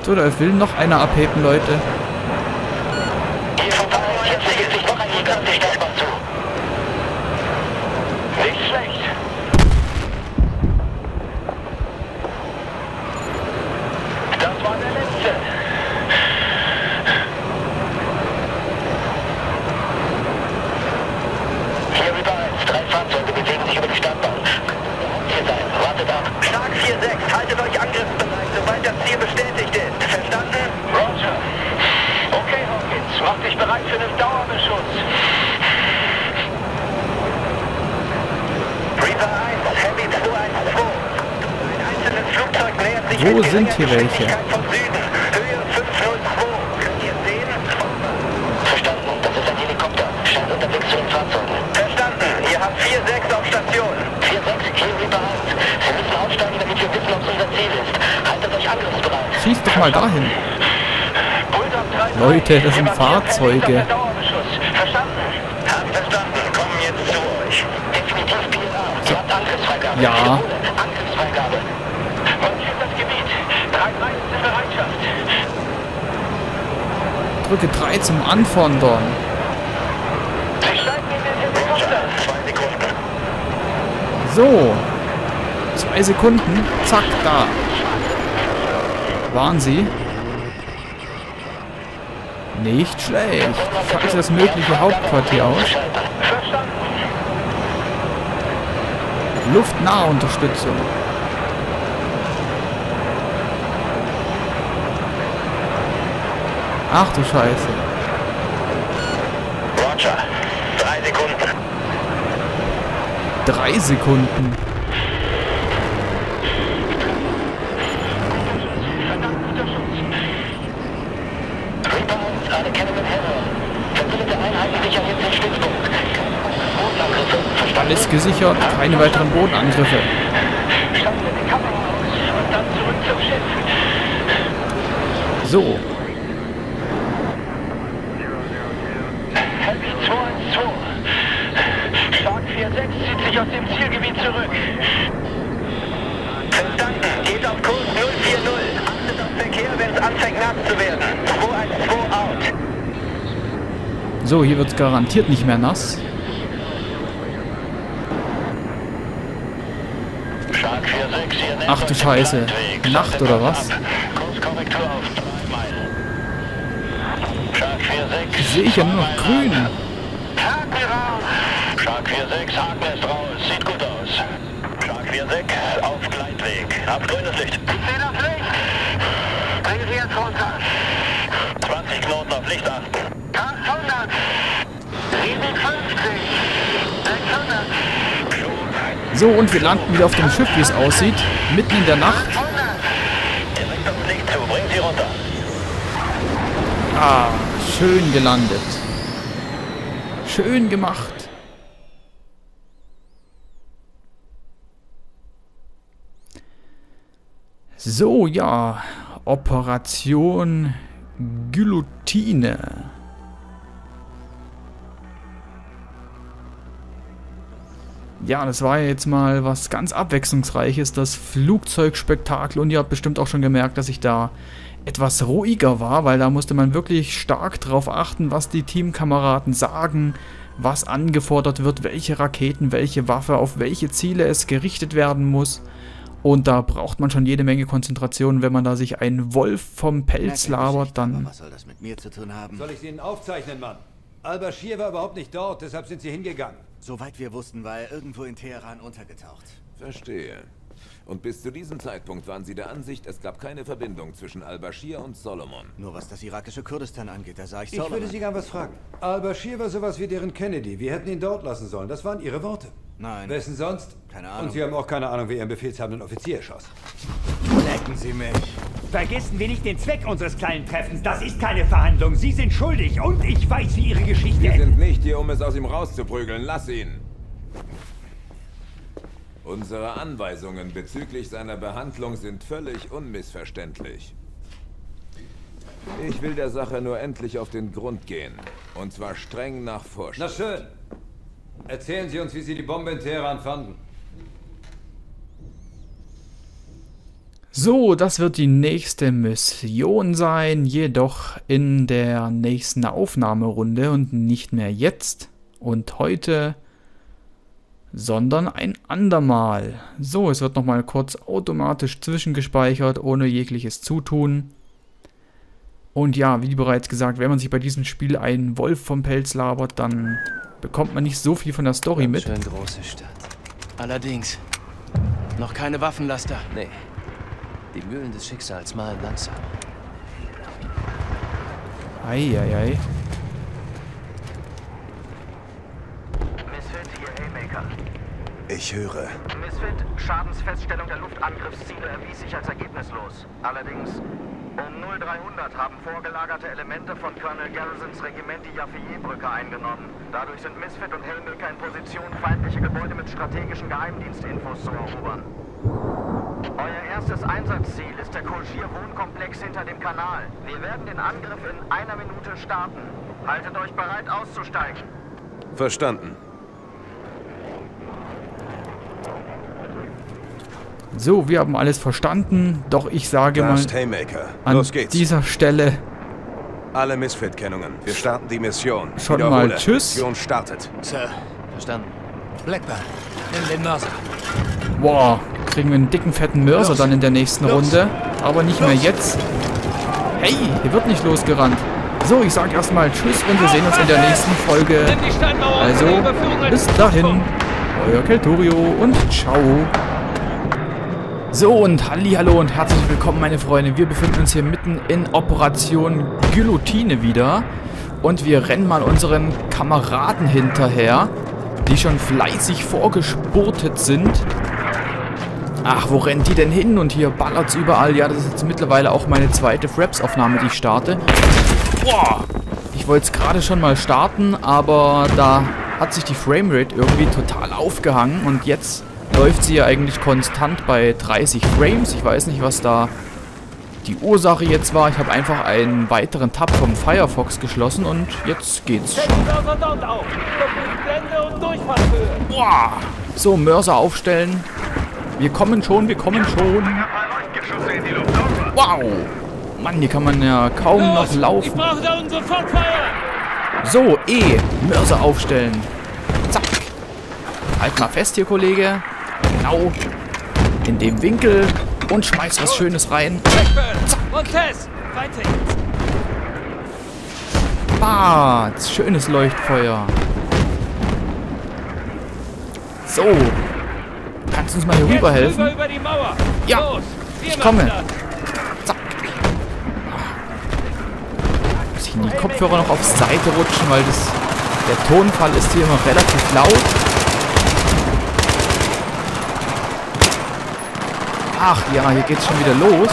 So, da will noch einer abheben, Leute. Hier vorbei, jetzt legt sich noch ein Jäger auf die Startbahn zu. Nicht schlecht. Das war der letzte. Hier über 1, 3 Fahrzeuge bewegen sich über die Startbahn. Hier sein, wartet ab. Stark 4-6, haltet euch angriffsbereit, sobald das Ziel bestätigt ist. Verstanden? Roger. Okay, Hawkins, mach dich bereit für den Dauerbeschuss. Reaper 1, Heavy 212. Ein einzelnes Flugzeug nähert sich Wo mit sind geringer hier welche? Geschwindigkeit vom Süden. Höhe 502. Könnt ihr sehen? Verstanden, das ist ein Helikopter. Scheint unterwegs zu den Fahrzeugen. Verstanden, ihr habt 4-6 auf Station. 4-6, hier Reaper 1. Wir müssen aussteigen, damit wir wissen, ob es unser Ziel ist. Haltet euch angriffsbereit. Schießt doch mal dahin. Leute, das sind Fahrzeuge. Verstanden? Hab verstanden. Kommen jetzt zu euch. Definitiv PLA. Ihr habt Angriffsfreigabe. Ja. Angriffsfreigabe. Markiert das Gebiet. 3-3 ist in Bereitschaft. Drücke 3 zum Anfordern. Sie steigen in den Helikopter. 2 Sekunden. So. 2 Sekunden. Zack, da. Waren sie? Nicht schlecht. Schalte das mögliche Hauptquartier aus. Verstanden. Luftnahunterstützung. Ach du Scheiße. Roger. 3 Sekunden. 3 Sekunden. Reaper 1, alle kennen den Terror. Verbündete Einheiten sichern jetzt den Stützpunkt. Bodenangriffe. Verstanden? Alles gesichert. Keine weiteren Bodenangriffe. Schalten wir die Kamera aus und dann zurück zum Schiff. So. Heavy 212. Stark 4-6 zieht sich aus dem Zielgebiet zurück. Verstanden. Geht auf Kurs 040. Achtet auf Verkehr, wenn es anfängt nass zu werden. 212 out. So, hier wird es garantiert nicht mehr nass. Stark 4-6 hier. Ach du Scheiße. Nacht oder was? Kurskorrektur auf 3 Meilen. Stark 4-6. Sehe ich ja nur noch grün. Haken raus! Shark 4-6, Haken ist raus. Sieht gut aus. Shark 4-6, auf Gleitweg. Habt grünes Licht. Ich sehe das Licht! Bringen Sie jetzt runter. 20 Knoten auf Licht achten. 800! 57! 600! So, und wir landen wieder auf dem Schiff, wie es aussieht. Mitten in der Nacht. 800! Direkt aufs Licht zu. Bringen Sie runter. Ah, schön gelandet. Schön gemacht. So, ja. Operation Guillotine. Ja, das war jetzt mal was ganz Abwechslungsreiches, das Flugzeugspektakel. Und ihr habt bestimmt auch schon gemerkt, dass ich da etwas ruhiger war, weil da musste man wirklich stark drauf achten, was die Teamkameraden sagen, was angefordert wird, welche Raketen, welche Waffe, auf welche Ziele es gerichtet werden muss. Und da braucht man schon jede Menge Konzentration. Wenn man da sich einen Wolf vom Pelz labert, dann... Was soll das mit mir zu tun haben? Soll ich Sie Ihnen aufzeichnen, Mann? Al-Bashir war überhaupt nicht dort, deshalb sind Sie hingegangen. Soweit wir wussten, war er irgendwo in Teheran untergetaucht. Verstehe. Und bis zu diesem Zeitpunkt waren Sie der Ansicht, es gab keine Verbindung zwischen Al-Bashir und Solomon. Nur was das irakische Kurdistan angeht, da sah ich Ich Solomon. würde Sie gern was fragen. Al-Bashir war sowas wie deren Kennedy. Wir hätten ihn dort lassen sollen. Das waren Ihre Worte. Nein. Wessen sonst? Keine Ahnung. Und Sie haben auch keine Ahnung, wer Ihren befehlshabenden Offizier erschoss. Lecken Sie mich. Vergessen wir nicht den Zweck unseres kleinen Treffens. Das ist keine Verhandlung. Sie sind schuldig und ich weiß, wie Ihre Geschichte Wir endet. sind nicht hier, um es aus ihm rauszuprügeln. Lass ihn. Unsere Anweisungen bezüglich seiner Behandlung sind völlig unmissverständlich. Ich will der Sache nur endlich auf den Grund gehen. Und zwar streng nach Na Vorschrift. schön. Erzählen Sie uns, wie Sie die Bombe in Teheran fanden. So, das wird die nächste Mission sein, jedoch in der nächsten Aufnahmerunde und nicht mehr jetzt und heute, sondern ein andermal. So, es wird nochmal kurz automatisch zwischengespeichert, ohne jegliches Zutun. Und ja, wie bereits gesagt, wenn man sich bei diesem Spiel einen Wolf vom Pelz labert, dann bekommt man nicht so viel von der Story mit. Schön große Stadt. Allerdings, noch keine Waffenlaster. Nee. Die Mühlen des Schicksals malen langsam. Eieiei. Misfit, hier Haymaker. Ich höre. Misfit, Schadensfeststellung der Luftangriffsziele erwies sich als ergebnislos. Allerdings, um 0300 haben vorgelagerte Elemente von Colonel Garrisons Regiment die Yafeye-Brücke eingenommen. Dadurch sind Misfit und Haymaker in Position, feindliche Gebäude mit strategischen Geheimdienstinfos zu erobern. Euer erstes Einsatzziel ist der Kolchir-Wohnkomplex hinter dem Kanal. Wir werden den Angriff in 1 Minute starten. Haltet euch bereit auszusteigen. Verstanden. So, wir haben alles verstanden, doch ich sage mal Haymaker. an Los geht's. dieser Stelle Alle Misfit-Kennungen. Wir starten die Mission. schon Wiederhole. mal Tschüss. Mission startet. Sir, verstanden. Blackburn, nimm den Mörser. Boah, kriegen wir einen dicken, fetten Mörser dann in der nächsten Runde. Aber nicht mehr jetzt. Hey, hier wird nicht losgerannt. So, ich sage erstmal Tschüss und wir sehen uns in der nächsten Folge. Also, bis dahin, euer Keltorio und ciao. So und hallihallo und herzlich willkommen, meine Freunde. Wir befinden uns hier mitten in Operation Guillotine wieder. Und wir rennen mal unseren Kameraden hinterher, die schon fleißig vorgespurtet sind. Ach, wo rennt die denn hin? Und hier ballert's überall. Ja, das ist jetzt mittlerweile auch meine zweite Fraps-Aufnahme, die ich starte. Boah! Ich wollte es gerade schon mal starten, aber da hat sich die Framerate irgendwie total aufgehangen. Und jetzt läuft sie ja eigentlich konstant bei 30 Frames. Ich weiß nicht, was da die Ursache jetzt war. Ich habe einfach einen weiteren Tab vom Firefox geschlossen und jetzt geht's schon. Boah! So, Mörser aufstellen. Wir kommen schon, wir kommen schon. Wow! Mann, hier kann man ja kaum noch laufen. So, Mörser aufstellen. Zack. Halt mal fest hier, Kollege. Genau. In dem Winkel. Und schmeiß was Schönes rein. Zack. Bats. Schönes Leuchtfeuer. So. Kannst du uns mal hier rüber helfen? Ja, ich komme. Zack. Muss ich in die Kopfhörer noch auf Seite rutschen, weil der Tonfall ist hier immer relativ laut. Ach ja, hier geht's schon wieder los.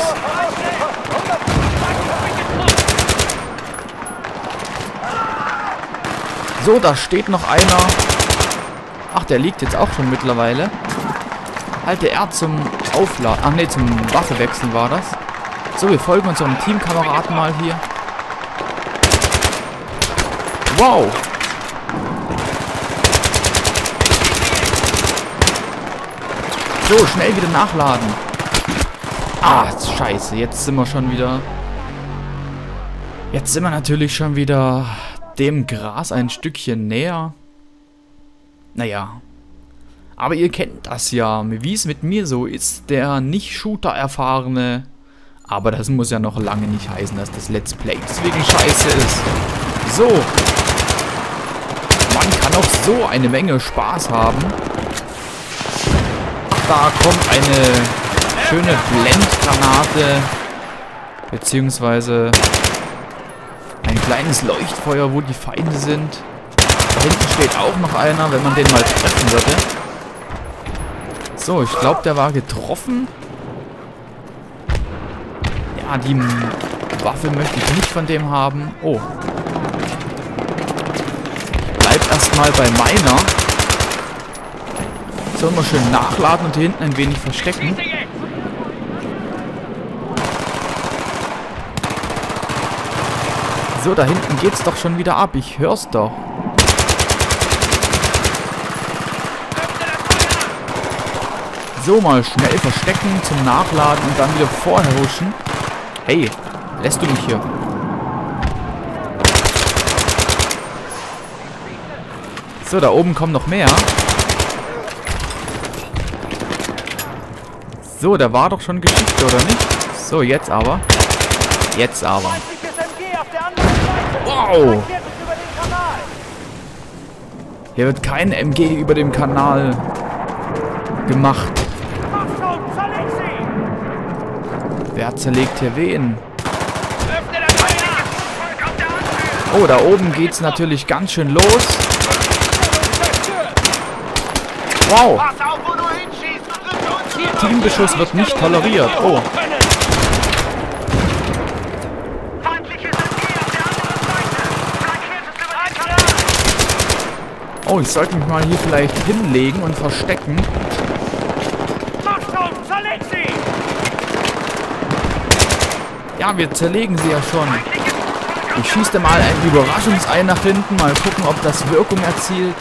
So, da steht noch einer. Ach, der liegt jetzt auch schon mittlerweile. Halte R zum Aufladen. Ach ne, zum Waffewechseln war das. So, wir folgen unserem Teamkameraden mal hier. Wow. So, schnell wieder nachladen. Ah, scheiße. Jetzt sind wir schon wieder... Jetzt sind wir natürlich schon wieder dem Gras ein Stückchen näher. Naja. Aber ihr kennt das ja, wie es mit mir so ist, der Nicht-Shooter-Erfahrene. Aber das muss ja noch lange nicht heißen, dass das Let's Play deswegen scheiße ist. So. Man kann auch so eine Menge Spaß haben. Ach, da kommt eine schöne Blendgranate. Beziehungsweise ein kleines Leuchtfeuer, wo die Feinde sind. Da hinten steht auch noch einer, wenn man den mal treffen würde. So, ich glaube, der war getroffen. Ja, die Waffe möchte ich nicht von dem haben. Oh. Ich bleib erstmal bei meiner. Sollen wir schön nachladen und hier hinten ein wenig verstecken. So, da hinten geht's doch schon wieder ab. Ich hör's doch. So, mal schnell verstecken zum Nachladen und dann wieder vorher huschen. Hey, lässt du mich hier? So, da oben kommen noch mehr. So, da war doch schon Geschichte, oder nicht? So, jetzt aber. Jetzt aber. Wow! Hier wird kein MG über dem Kanal gemacht. Wer zerlegt hier wen? Oh, da oben geht's natürlich ganz schön los. Wow! Teambeschuss wird nicht toleriert. Oh. Oh, ich sollte mich mal hier vielleicht hinlegen und verstecken. Ja, wir zerlegen sie ja schon. Ich schieße mal ein Überraschungsei nach hinten. Mal gucken, ob das Wirkung erzielt.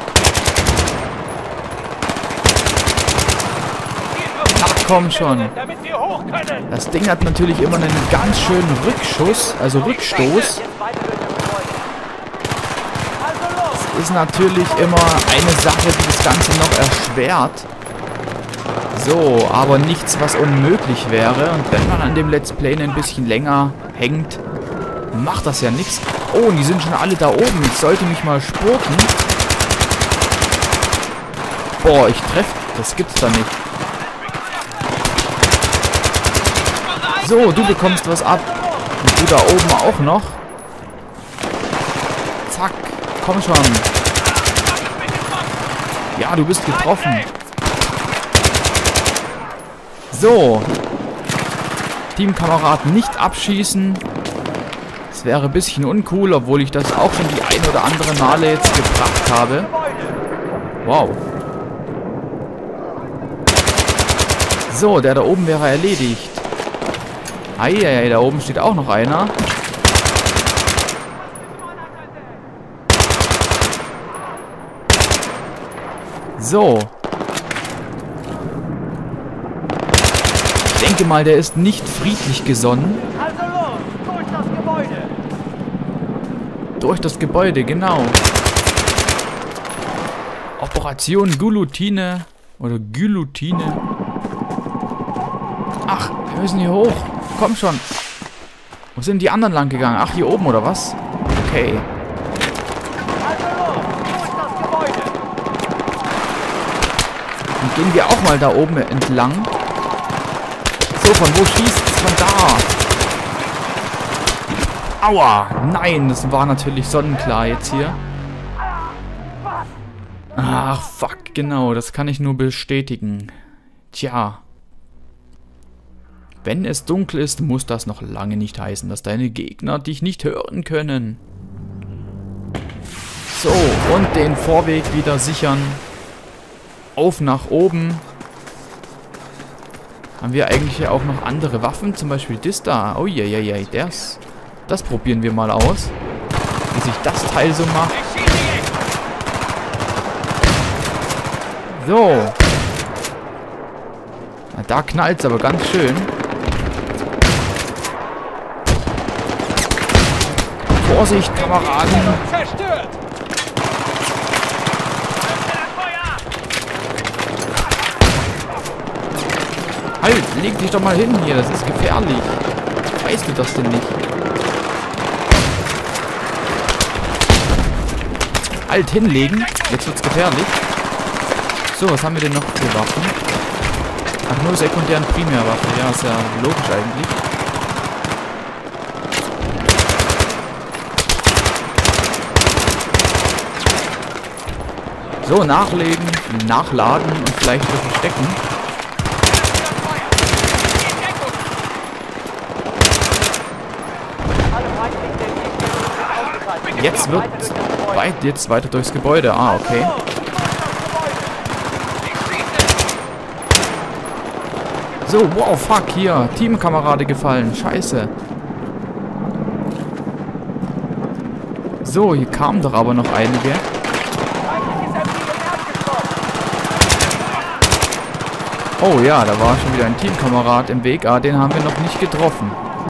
Ach, komm schon. Das Ding hat natürlich immer einen ganz schönen Rückschuss, also Rückstoß. Das ist natürlich immer eine Sache, die das Ganze noch erschwert. So, aber nichts, was unmöglich wäre. Und wenn man an dem Let's Play ein bisschen länger hängt, macht das ja nichts. Oh, die sind schon alle da oben. Ich sollte mich mal spurten. Boah, ich treffe. Das gibt's da nicht. So, du bekommst was ab. Und du da oben auch noch. Zack. Komm schon. Ja, du bist getroffen. So. Teamkamerad nicht abschießen. Das wäre ein bisschen uncool, obwohl ich das auch schon die ein oder andere Male jetzt gebracht habe. Wow. So, der da oben wäre erledigt. Eieiei, da oben steht auch noch einer. So. Ich denke mal, der ist nicht friedlich gesonnen. Also los, durch das Gebäude. Durch das Gebäude, genau. Operation Guillotine. Oder Guillotine. Ach, wir müssen hier hoch. Komm schon. Wo sind die anderen lang gegangen? Ach, hier oben, oder was? Okay. Und gehen wir auch mal da oben entlang. So, von wo schießt's? Von da. Aua! Nein, das war natürlich sonnenklar jetzt hier. Ach, fuck, genau. Das kann ich nur bestätigen. Tja. Wenn es dunkel ist, muss das noch lange nicht heißen, dass deine Gegner dich nicht hören können. So, und den Vorweg wieder sichern. Auf nach oben. Haben wir eigentlich auch noch andere Waffen? Zum Beispiel das da. Oh je, je, je. Das probieren wir mal aus. Wie sich das Teil so macht. So. Na, da knallt es aber ganz schön. Vorsicht, Kameraden. Halt, leg dich doch mal hin hier, das ist gefährlich. Weißt du das denn nicht? Halt, hinlegen. Jetzt wird's gefährlich. So, was haben wir denn noch für Waffen? Ach, nur Sekundär- und Primärwaffen. Ja, ist ja logisch eigentlich. So, nachlegen, nachladen und vielleicht wieder verstecken. Jetzt wird jetzt weiter durchs Gebäude. Ah, okay. So, wow, fuck, hier. Teamkamerade gefallen. Scheiße. So, hier kamen doch aber noch einige. Oh ja, da war schon wieder ein Teamkamerad im Weg. Ah, den haben wir noch nicht getroffen.